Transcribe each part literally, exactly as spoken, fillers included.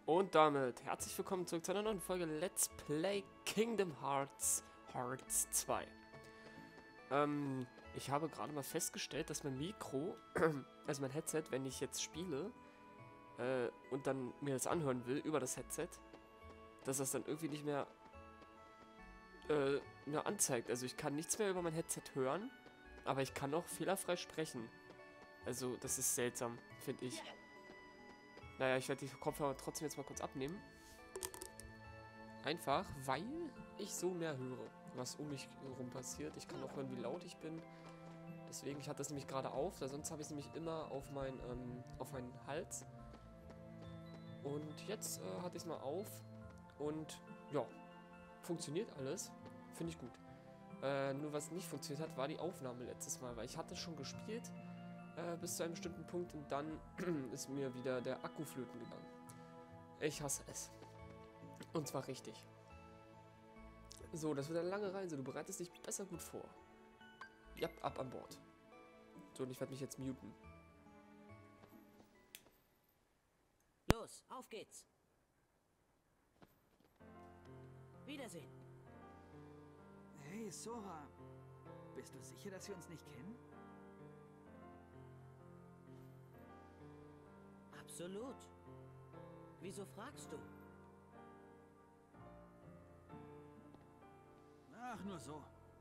Und damit herzlich willkommen zurück zu einer neuen Folge Let's Play Kingdom Hearts Hearts zwei. Ähm, ich habe gerade mal festgestellt, dass mein Mikro, also mein Headset, wenn ich jetzt spiele äh, und dann mir das anhören will über das Headset, dass das dann irgendwie nicht mehr äh, mir anzeigt. Also ich kann nichts mehr über mein Headset hören, aber ich kann auch fehlerfrei sprechen. Also das ist seltsam, finde ich. Naja, ich werde die Kopfhörer trotzdem jetzt mal kurz abnehmen. Einfach, weil ich so mehr höre, was um mich herum passiert. Ich kann auch hören, wie laut ich bin. Deswegen, ich hatte das nämlich gerade auf, weil sonst habe ich es nämlich immer auf, mein, ähm, auf meinen Hals. Und jetzt äh, hatte ich es mal auf. Und ja, funktioniert alles. Finde ich gut. Äh, nur was nicht funktioniert hat, war die Aufnahme letztes Mal, weil ich hatte schon gespielt äh, bis zu einem bestimmten Punkt und dann ist mir wieder der Akku flöten gegangen. Ich hasse es. Und zwar richtig. So, das wird eine lange Reise. Du bereitest dich besser gut vor. Ja, ab an Bord. So, und ich werde mich jetzt muten. Los, auf geht's. Wiedersehen. Hey, Sora. Bist du sicher, dass wir uns nicht kennen? Absolut. Wieso fragst du? Ach, nur so.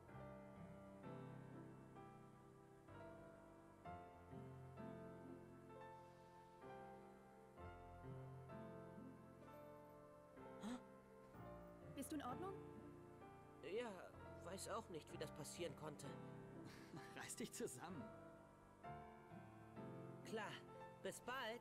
Bist du in Ordnung? Ja, weiß auch nicht, wie das passieren konnte. Reiß dich zusammen. Klar, bis bald.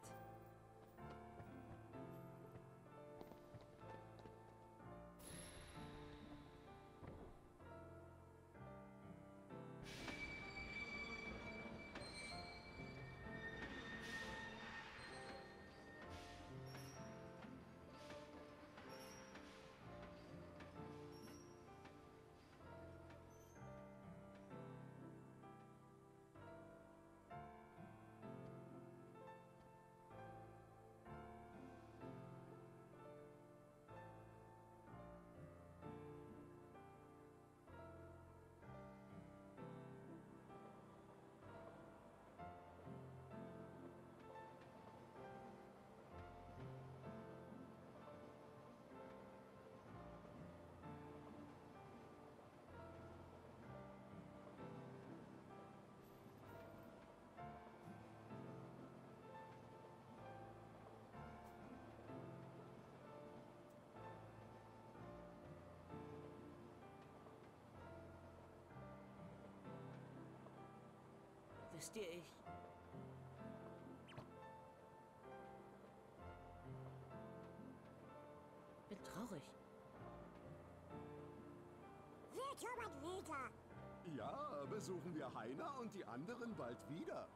Wisst ihr, ich... bin traurig. Wir kommen wieder. Ja, besuchen wir Heiner und die anderen bald wieder.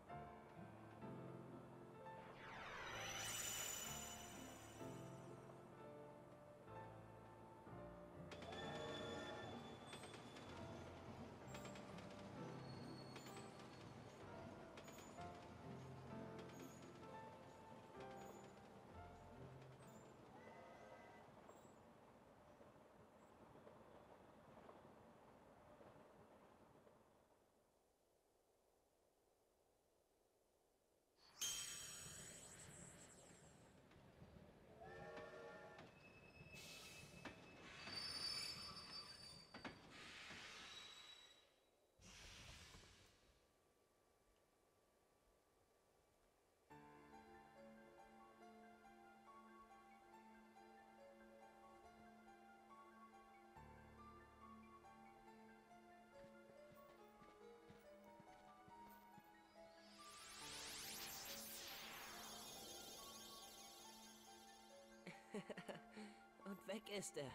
Und weg ist er.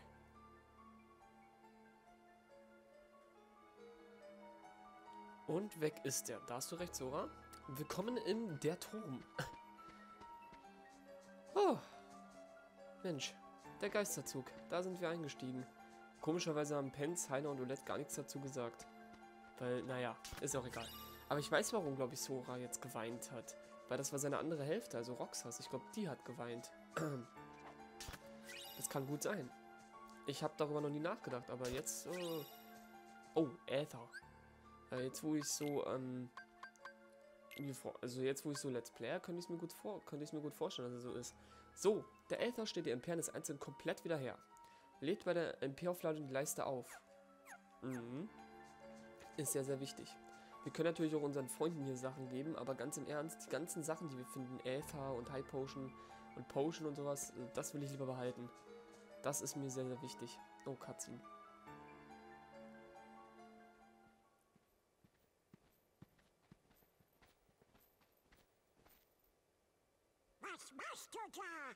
Und weg ist er. Da hast du recht, Sora. Willkommen in der Turm. Oh. Mensch, der Geisterzug. Da sind wir eingestiegen. Komischerweise haben Pence, Heiner und Olette gar nichts dazu gesagt. Weil, naja, ist auch egal. Aber ich weiß, warum, glaube ich, Sora jetzt geweint hat. Weil das war seine andere Hälfte, also Roxas. Ich glaube, die hat geweint. Das kann gut sein. Ich habe darüber noch nie nachgedacht, aber jetzt... Äh oh, Äther. Äh, jetzt, wo ich so... Ähm, also jetzt, wo ich so Let's Player, könnte ich es mir gut vor, könnte ich mir gut vorstellen, dass es so ist. So, der Äther stellt die M P eines Einzelnen komplett wieder her. Lädt bei der M P-Aufladung die Leiste auf. Mhm. Ist sehr, sehr wichtig. Wir können natürlich auch unseren Freunden hier Sachen geben, aber ganz im Ernst, die ganzen Sachen, die wir finden, Äther und High Potion und Potion und sowas, das will ich lieber behalten. Das ist mir sehr, sehr wichtig. Oh, Cutscene. Was machst du da?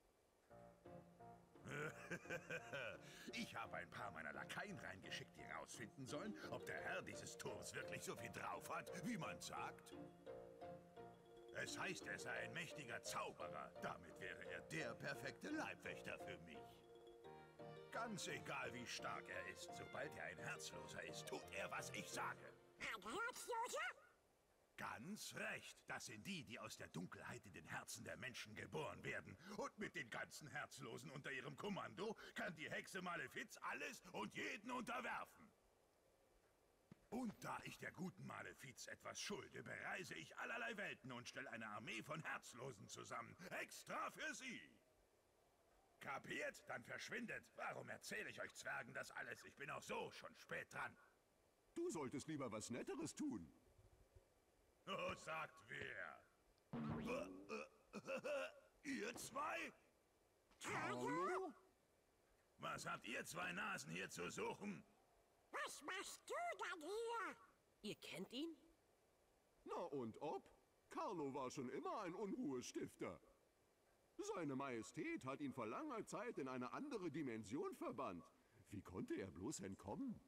Ich habe ein paar meiner Lakaien reingeschickt, die herausfinden sollen, ob der Herr dieses Turms wirklich so viel drauf hat, wie man sagt. Es heißt, er sei ein mächtiger Zauberer. Damit wäre er der perfekte Leibwächter für mich. Ganz egal, wie stark er ist, sobald er ein Herzloser ist, tut er, was ich sage. Ein Herzloser? Ganz recht. Das sind die, die aus der Dunkelheit in den Herzen der Menschen geboren werden. Und mit den ganzen Herzlosen unter ihrem Kommando kann die Hexe Malefiz alles und jeden unterwerfen. Und da ich der guten Malefiz etwas schulde, bereise ich allerlei Welten und stelle eine Armee von Herzlosen zusammen. Extra für sie. Kapiert? Dann verschwindet. Warum erzähle ich euch Zwergen das alles? Ich bin auch so schon spät dran. Du solltest lieber was Netteres tun. Oh, sagt wer? Ihr zwei? Carlo? Was habt ihr zwei Nasen hier zu suchen? Was machst du denn hier? Ihr kennt ihn? Na und ob? Carlo war schon immer ein Unruhestifter. Seine Majestät hat ihn vor langer Zeit in eine andere Dimension verbannt. Wie konnte er bloß entkommen?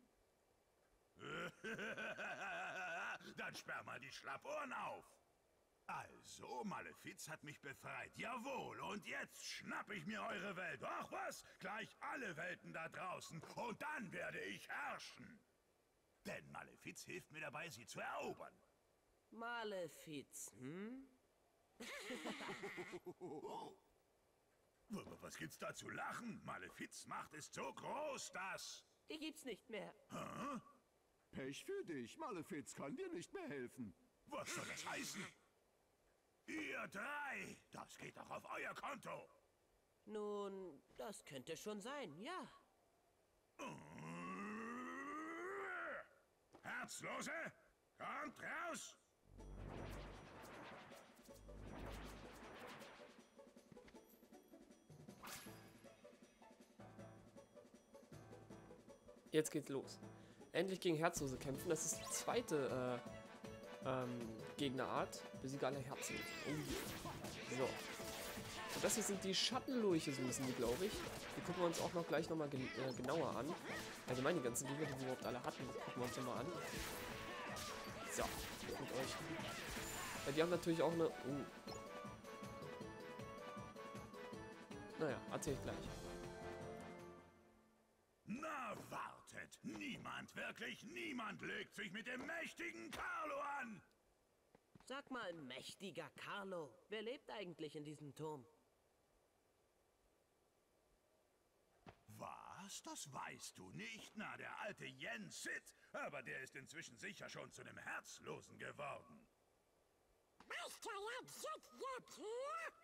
Dann sperr mal die Schlappohren auf. Also, Malefiz hat mich befreit. Jawohl, und jetzt schnapp ich mir eure Welt. Ach was, gleich alle Welten da draußen. Und dann werde ich herrschen. Denn Malefiz hilft mir dabei, sie zu erobern. Malefiz, hm? Was gibt's da zu lachen? Malefiz Macht ist so groß, dass... Die gibt's nicht mehr. Hä? Pech für dich, Malefiz kann dir nicht mehr helfen. Was soll das heißen? Ihr drei, das geht doch auf euer Konto. Nun, das könnte schon sein, ja. Herzlose, kommt raus! Jetzt geht's los. Endlich gegen Herzlose kämpfen. Das ist die zweite äh, ähm, Gegnerart. Besiege alle Herzen. Oh yeah. So. Und das hier sind die Schattenlurche, so müssen die, glaube ich. Die gucken wir uns auch noch gleich nochmal gen äh, genauer an. Allgemein die ganzen Gegner, die wir überhaupt alle hatten, gucken wir uns nochmal an. So, mit euch. Ja, die haben natürlich auch eine... Uh. Naja, erzähl ich gleich. Na, wartet! Niemand, wirklich niemand legt sich mit dem mächtigen Carlo an! Sag mal, mächtiger Carlo, wer lebt eigentlich in diesem Turm? Was? Das weißt du nicht? Na, der alte Jens Sid. Aber der ist inzwischen sicher schon zu einem Herzlosen geworden. Meister Jens sitzt jetzt hier?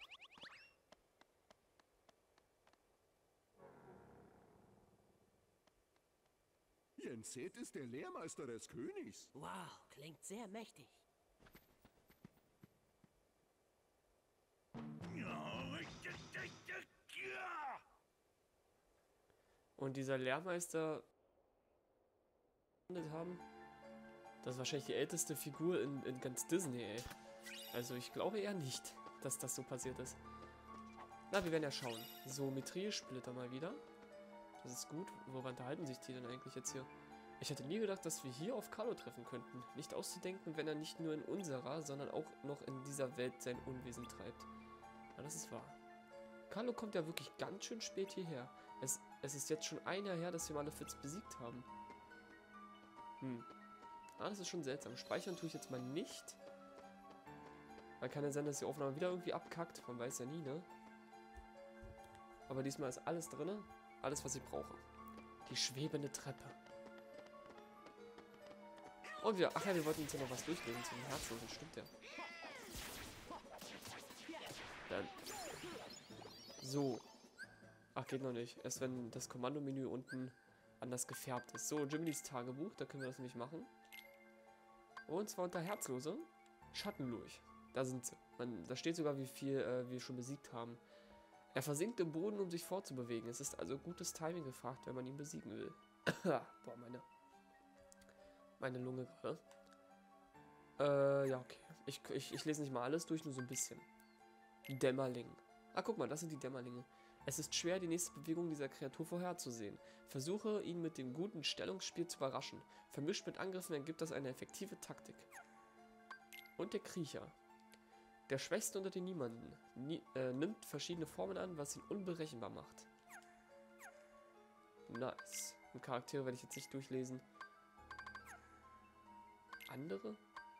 Jens-Seth ist der Lehrmeister des Königs. Wow, klingt sehr mächtig. Und dieser Lehrmeister haben, das ist wahrscheinlich die älteste Figur in, in ganz Disney, ey. Also ich glaube eher nicht, dass das so passiert ist. Na, wir werden ja schauen. So, Mithril-Splitter mal wieder. Das ist gut. Worüber unterhalten sich die denn eigentlich jetzt hier? Ich hätte nie gedacht, dass wir hier auf Carlo treffen könnten. Nicht auszudenken, wenn er nicht nur in unserer, sondern auch noch in dieser Welt sein Unwesen treibt. Ja, das ist wahr. Carlo kommt ja wirklich ganz schön spät hierher. Es, es ist jetzt schon ein Jahr her, dass wir Malefiz besiegt haben. Hm. Ah, das ist schon seltsam. Speichern tue ich jetzt mal nicht. Weil kann ja sein, dass die Aufnahme wieder irgendwie abkackt. Man weiß ja nie, ne? Aber diesmal ist alles drin. Alles, was ich brauche. Die schwebende Treppe. Und wir, ach ja, wir wollten uns ja noch was durchlesen zum Herzlosen, stimmt ja. Dann. So. Ach, geht noch nicht. Erst wenn das Kommandomenü unten anders gefärbt ist. So, Jiminy's Tagebuch, da können wir das nämlich machen. Und zwar unter Herzlose. Schattenlurch. Da sind sie. Man, da steht sogar, wie viel äh, wir schon besiegt haben. Er versinkt im Boden, um sich fortzubewegen. Es ist also gutes Timing gefragt, wenn man ihn besiegen will. Boah, meine... Meine Lunge gerade. Äh, ja, okay. Ich, ich, ich lese nicht mal alles durch, nur so ein bisschen. Dämmerling. Ah, guck mal, das sind die Dämmerlinge. Es ist schwer, die nächste Bewegung dieser Kreatur vorherzusehen. Versuche, ihn mit dem guten Stellungsspiel zu überraschen. Vermischt mit Angriffen ergibt das eine effektive Taktik. Und der Kriecher. Der Schwächste unter den Niemanden. Nie, äh, nimmt verschiedene Formen an, was ihn unberechenbar macht. Nice. Und Charaktere werde ich jetzt nicht durchlesen. Andere?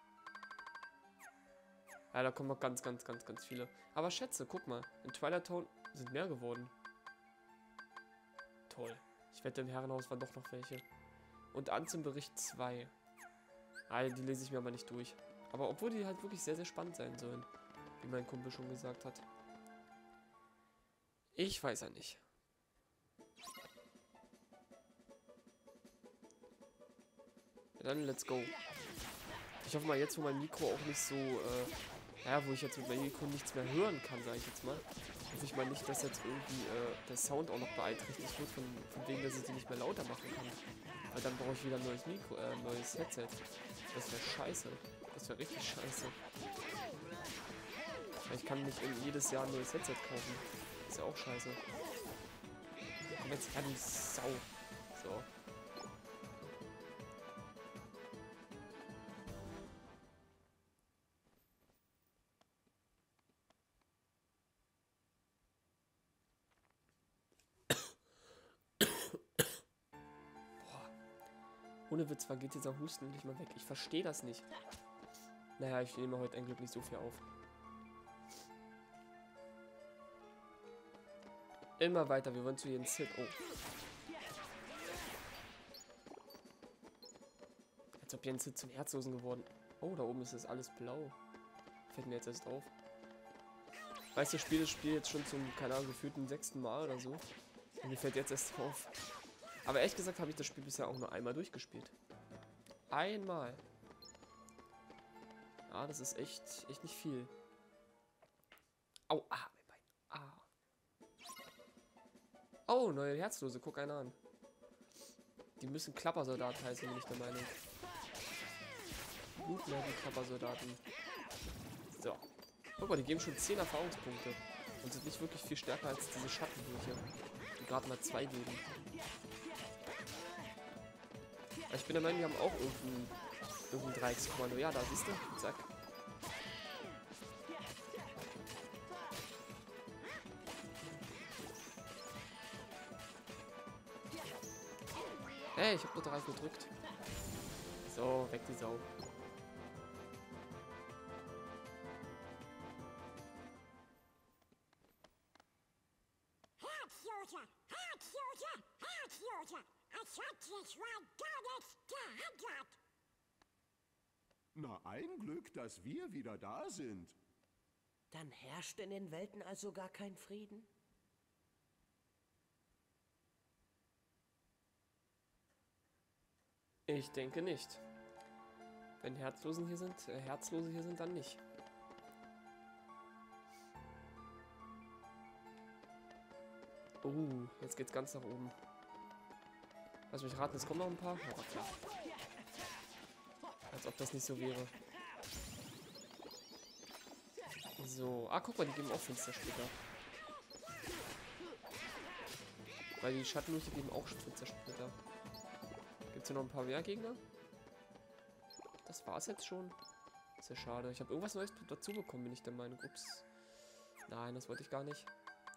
Ja, da kommen noch ganz, ganz, ganz, ganz viele. Aber Schätze, guck mal. In Twilight Town sind mehr geworden. Toll. Ich wette, im Herrenhaus waren doch noch welche. Und Anzim-Bericht zwei. Ah, die lese ich mir aber nicht durch. Aber obwohl die halt wirklich sehr, sehr spannend sein sollen. Wie mein Kumpel schon gesagt hat. Ich weiß ja nicht. Ja, dann let's go. Ich hoffe mal jetzt, wo mein Mikro auch nicht so, äh, ja, wo ich jetzt mit meinem Mikro nichts mehr hören kann, sage ich jetzt mal. Hoffe ich mal nicht, dass jetzt irgendwie äh, der Sound auch noch beeinträchtigt wird, von, von wegen, dass ich die nicht mehr lauter machen kann. Weil dann brauche ich wieder ein neues Mikro, äh, neues Headset. Das wäre scheiße. Das wäre richtig scheiße. Ich kann nicht jedes Jahr ein neues Headset kaufen. Das ist ja auch scheiße. Komm jetzt her, du Sau. So. Ohne Witz, wann geht dieser Husten endlich mal weg? Ich verstehe das nicht. Naja, ich nehme heute ein Glück nicht so viel auf. Immer weiter, wir wollen zu jedem Sit. Oh. Als ob Jens Sit zum Herzlosen geworden. Oh, da oben ist das alles blau. Fällt mir jetzt erst auf. Weißt du, ich spiele das Spiel jetzt schon zum, keine Ahnung, gefühlten sechsten Mal oder so. Und mir fällt jetzt erst auf. Aber ehrlich gesagt habe ich das Spiel bisher auch nur einmal durchgespielt. Einmal. Ah, das ist echt, echt nicht viel. Au, ah, mein Bein. Ah. Oh, neue Herzlose, guck einer an. Die müssen Klappersoldat heißen, bin ich der Meinung. Gut, mehr die Klappersoldaten. So. Guck mal, die geben schon zehn Erfahrungspunkte. Und sind nicht wirklich viel stärker als diese Schattenbrüche, die gerade mal zwei geben. Ich bin der Meinung, wir haben auch irgendein, irgendein Dreieckskommando. Ja, da siehst du. Zack. Hey, ich hab nur drei gedrückt. So, weg die Sau. Herzloser, Herzloser, Herzloser. Es hat sich mal gar nichts geändert. Na, ein Glück, dass wir wieder da sind. Dann herrscht in den Welten also gar kein Frieden? Ich denke nicht. Wenn Herzlosen hier sind, äh, Herzlose hier sind, dann nicht. Oh, jetzt geht's ganz nach oben. Lass mich raten, es kommen noch ein paar. Ja, klar. Als ob das nicht so wäre. So. Ah, guck mal, die geben auch Finstersplitter. Weil die Schattenleuchte geben auch Finstersplitter. Gibt es hier noch ein paar Wehrgegner? Das war's jetzt schon. Ist ja schade. Ich habe irgendwas Neues dazu bekommen, bin ich der Meinung. Ups. Nein, das wollte ich gar nicht.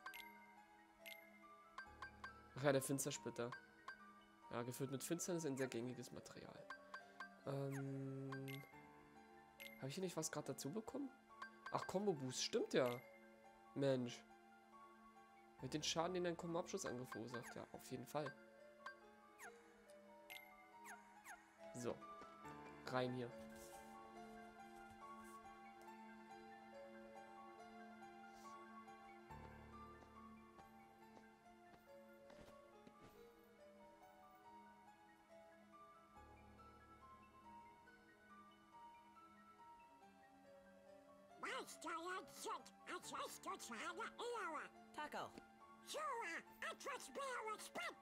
Ach ja, der Finstersplitter. Ja, gefüllt mit Finsternis, ein sehr gängiges Material. Ähm. Habe ich hier nicht was gerade dazu bekommen? Ach, Combo Boost, stimmt ja. Mensch. Mit den Schaden, den dein Kommenabschuss verursacht. Ja, auf jeden Fall. So. Rein hier. Meister Jadzit, als wärst du zu einer Ehre. Tag auch. Sora, etwas mehr Respekt.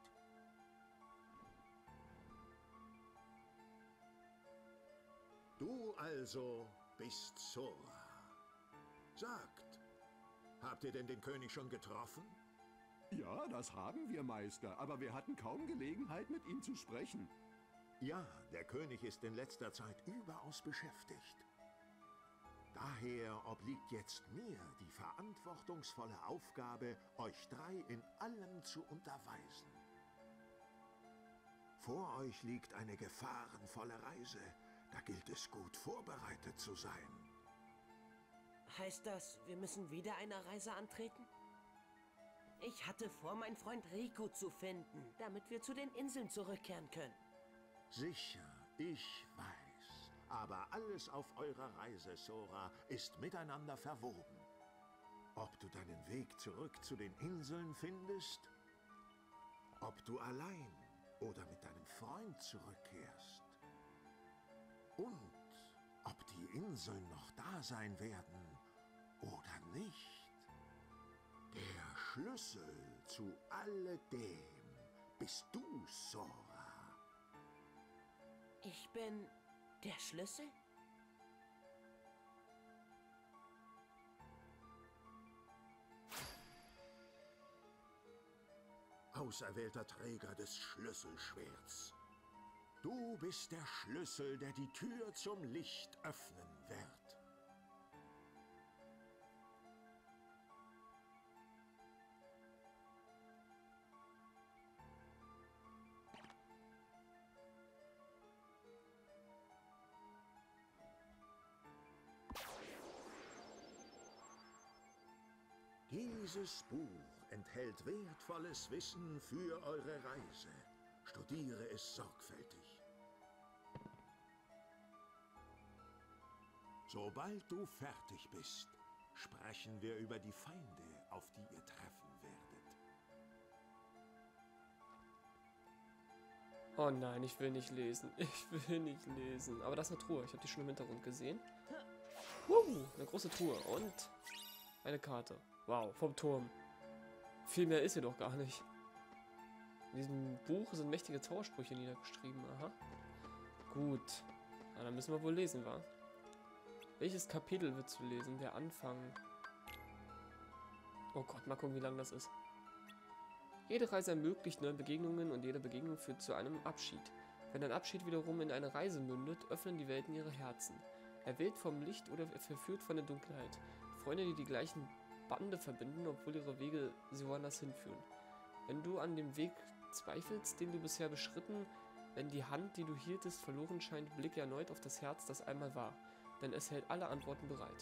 Du also bist Sora. Sagt, habt ihr denn den König schon getroffen? Ja, das haben wir, Meister, aber wir hatten kaum Gelegenheit, mit ihm zu sprechen. Ja, der König ist in letzter Zeit überaus beschäftigt. Daher obliegt jetzt mir die verantwortungsvolle Aufgabe, euch drei in allem zu unterweisen. Vor euch liegt eine gefahrenvolle Reise. Da gilt es gut vorbereitet zu sein. Heißt das, wir müssen wieder eine Reise antreten? Ich hatte vor, meinen Freund Riku zu finden, damit wir zu den Inseln zurückkehren können. Sicher, ich weiß. Aber alles auf eurer Reise, Sora, ist miteinander verwoben. Ob du deinen Weg zurück zu den Inseln findest, ob du allein oder mit deinem Freund zurückkehrst und ob die Inseln noch da sein werden oder nicht. Der Schlüssel zu alledem bist du, Sora. Ich bin der Schlüssel? Auserwählter Träger des Schlüsselschwerts. Du bist der Schlüssel, der die Tür zum Licht öffnen wird. Dieses Buch enthält wertvolles Wissen für eure Reise. Studiere es sorgfältig. Sobald du fertig bist, sprechen wir über die Feinde, auf die ihr treffen werdet. Oh nein, ich will nicht lesen. Ich will nicht lesen. Aber das ist eine Truhe. Ich habe die schon im Hintergrund gesehen. Uh, eine große Truhe. Und eine Karte. Wow, vom Turm. Viel mehr ist hier doch gar nicht. In diesem Buch sind mächtige Zaubersprüche niedergeschrieben. Aha. Gut. Ja, dann müssen wir wohl lesen, wa? Welches Kapitel wird zu lesen? Der Anfang. Oh Gott, mal gucken, wie lang das ist. Jede Reise ermöglicht neue Begegnungen und jede Begegnung führt zu einem Abschied. Wenn ein Abschied wiederum in eine Reise mündet, öffnen die Welten ihre Herzen. Erwählt vom Licht oder verführt von der Dunkelheit. Freunde, die die gleichen Bande verbinden, obwohl ihre Wege sie woanders hinführen. Wenn du an dem Weg zweifelst, den du bisher beschritten, wenn die Hand, die du hieltest, verloren scheint, blicke erneut auf das Herz, das einmal war, denn es hält alle Antworten bereit.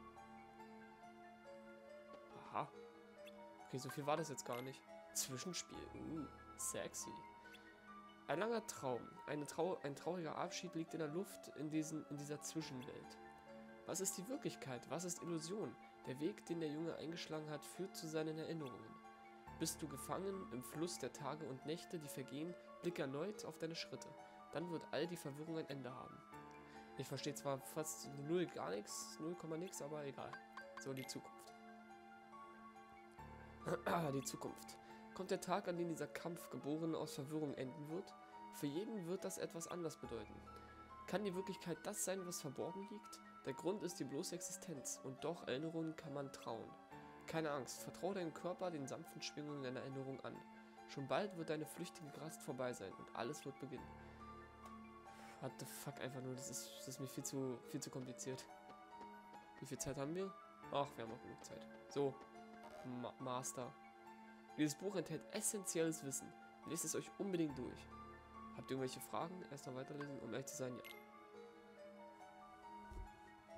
Aha. Okay, so viel war das jetzt gar nicht. Zwischenspiel. Uh, sexy. Ein langer Traum. Eine Trau ein trauriger Abschied liegt in der Luft in, diesen, in dieser Zwischenwelt. Was ist die Wirklichkeit? Was ist Illusion? Der Weg, den der Junge eingeschlagen hat, führt zu seinen Erinnerungen. Bist du gefangen im Fluss der Tage und Nächte, die vergehen, blicke erneut auf deine Schritte. Dann wird all die Verwirrung ein Ende haben. Ich verstehe zwar fast null gar nichts, null Komma nix, aber egal. So, die Zukunft. Die Zukunft. Kommt der Tag, an dem dieser Kampf, geboren aus Verwirrung, enden wird? Für jeden wird das etwas anders bedeuten. Kann die Wirklichkeit das sein, was verborgen liegt? Der Grund ist die bloße Existenz, und doch Erinnerungen kann man trauen. Keine Angst, vertraue deinem Körper den sanften Schwingungen deiner Erinnerung an. Schon bald wird deine flüchtige Rast vorbei sein und alles wird beginnen. What the fuck, einfach nur, das ist, das ist mir viel zu, viel zu kompliziert. Wie viel Zeit haben wir? Ach, wir haben noch genug Zeit. So, Ma Master. Dieses Buch enthält essentielles Wissen. Lest es euch unbedingt durch. Habt ihr irgendwelche Fragen? Erstmal weiterlesen, um ehrlich zu sein, ja.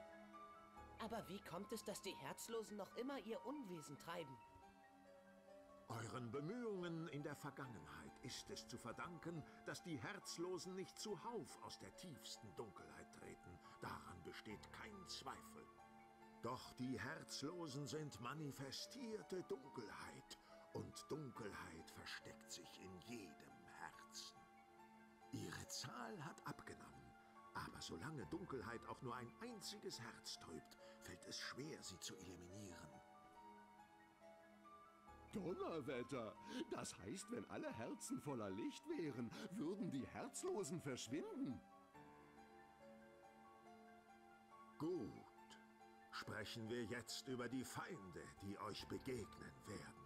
Aber wie kommt es, dass die Herzlosen noch immer ihr Unwesen treiben? Euren Bemühungen in der Vergangenheit ist es zu verdanken, dass die Herzlosen nicht zuhauf aus der tiefsten Dunkelheit treten. Daran besteht kein Zweifel. Doch die Herzlosen sind manifestierte Dunkelheit, und Dunkelheit versteckt sich in jedem Herzen. Ihre Zahl hat abgenommen, aber solange Dunkelheit auch nur ein einziges Herz trübt, fällt es schwer, sie zu eliminieren. Donnerwetter! Das heißt, wenn alle Herzen voller Licht wären, würden die Herzlosen verschwinden. Gut. Sprechen wir jetzt über die Feinde, die euch begegnen werden.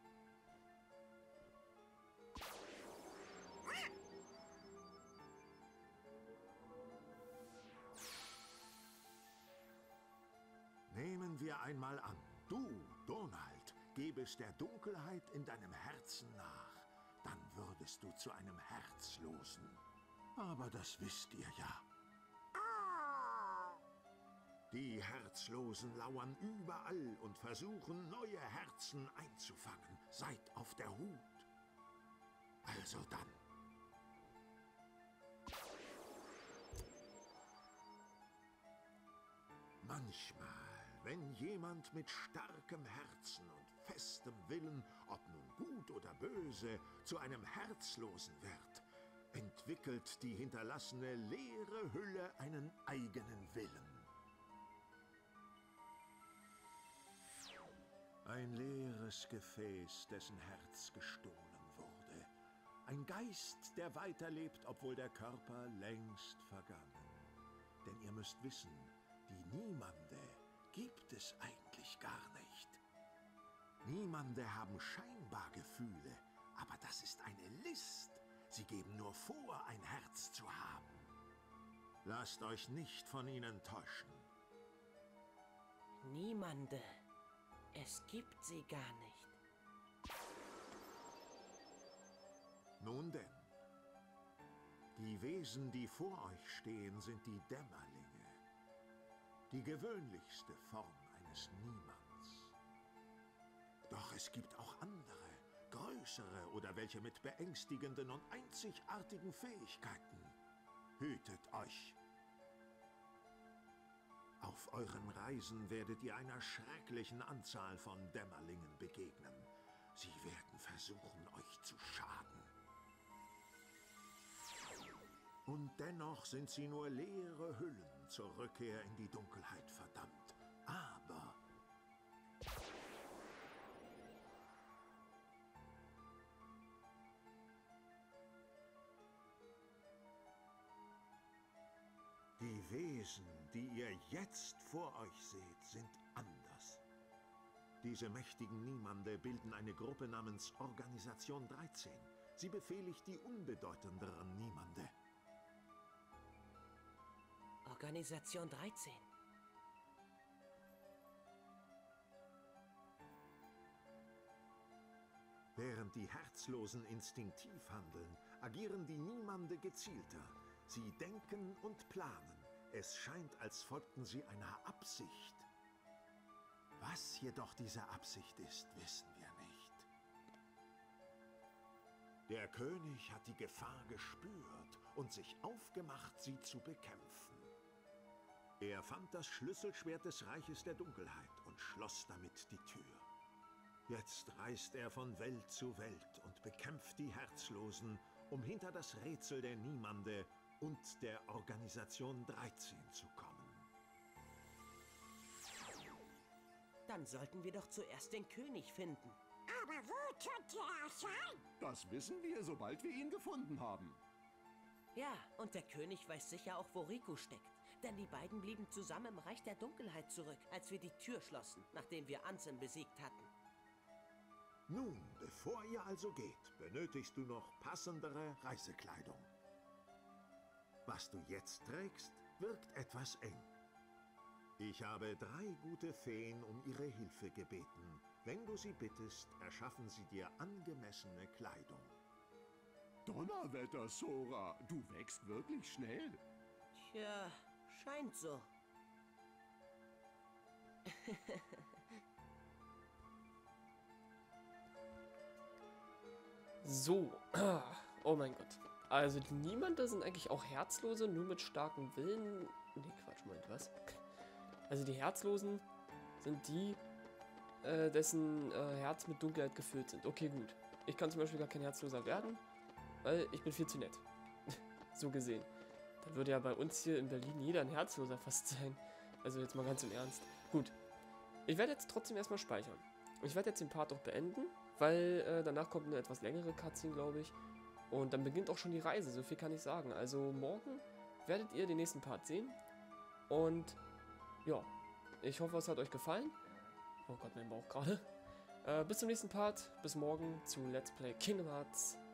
Nehmen wir einmal an, du, Donald, gebest der Dunkelheit in deinem Herzen nach. Dann würdest du zu einem Herzlosen. Aber das wisst ihr ja. Die Herzlosen lauern überall und versuchen, neue Herzen einzufangen. Seid auf der Hut. Also dann. Manchmal, wenn jemand mit starkem Herzen und festem Willen, ob nun gut oder böse, zu einem Herzlosen wird, entwickelt die hinterlassene leere Hülle einen eigenen Willen. Ein leeres Gefäß, dessen Herz gestohlen wurde. Ein Geist, der weiterlebt, obwohl der Körper längst vergangen. Denn ihr müsst wissen, die Niemande gibt es eigentlich gar nicht. Niemande haben scheinbar Gefühle, aber das ist eine List. Sie geben nur vor, ein Herz zu haben. Lasst euch nicht von ihnen täuschen. Niemande. Es gibt sie gar nicht. Nun denn, die Wesen, die vor euch stehen, sind die Dämmerlinge. Die gewöhnlichste Form eines Niemands. Doch es gibt auch andere, größere oder welche mit beängstigenden und einzigartigen Fähigkeiten. Hütet euch! Auf euren Reisen werdet ihr einer schrecklichen Anzahl von Dämmerlingen begegnen. Sie werden versuchen, euch zu schaden. Und dennoch sind sie nur leere Hüllen zur Rückkehr in die Dunkelheit verdammt. Aber die Wesen, die ihr jetzt vor euch seht, sind anders. Diese mächtigen Niemande bilden eine Gruppe namens Organisation dreizehn. Sie befehligt die unbedeutenderen Niemande. Organisation dreizehn. Während die Herzlosen instinktiv handeln, agieren die Niemande gezielter. Sie denken und planen. Es scheint, als folgten sie einer Absicht. Was jedoch diese Absicht ist, wissen wir nicht. Der König hat die Gefahr gespürt und sich aufgemacht, sie zu bekämpfen. Er fand das Schlüsselschwert des Reiches der Dunkelheit und schloss damit die Tür. Jetzt reist er von Welt zu Welt und bekämpft die Herzlosen, um hinter das Rätsel der Niemande und der Organisation dreizehn zu kommen. Dann sollten wir doch zuerst den König finden. Aber wo könnte er sein? Das wissen wir, sobald wir ihn gefunden haben. Ja, und der König weiß sicher auch, wo Riku steckt. Denn die beiden blieben zusammen im Reich der Dunkelheit zurück, als wir die Tür schlossen, nachdem wir Ansem besiegt hatten. Nun, bevor ihr also geht, benötigst du noch passendere Reisekleidung. Was du jetzt trägst, wirkt etwas eng. Ich habe drei gute Feen um ihre Hilfe gebeten. Wenn du sie bittest, erschaffen sie dir angemessene Kleidung. Donnerwetter, Sora, du wächst wirklich schnell. Tja, scheint so. So. Oh mein Gott. Also die Niemande sind eigentlich auch Herzlose, nur mit starkem Willen. Nee, Quatsch, Moment, was? Also die Herzlosen sind die, äh, dessen äh, Herz mit Dunkelheit gefüllt sind. Okay, gut. Ich kann zum Beispiel gar kein Herzloser werden, weil ich bin viel zu nett. So gesehen. Dann würde ja bei uns hier in Berlin jeder ein Herzloser fast sein. Also jetzt mal ganz im Ernst. Gut. Ich werde jetzt trotzdem erstmal speichern. Ich werde jetzt den Part auch beenden, weil äh, danach kommt eine etwas längere Cutscene, glaube ich. Und dann beginnt auch schon die Reise, so viel kann ich sagen. Also morgen werdet ihr den nächsten Part sehen. Und ja, ich hoffe, es hat euch gefallen. Oh Gott, mein Bauch gerade. Äh, bis zum nächsten Part. Bis morgen zu Let's Play Kingdom Hearts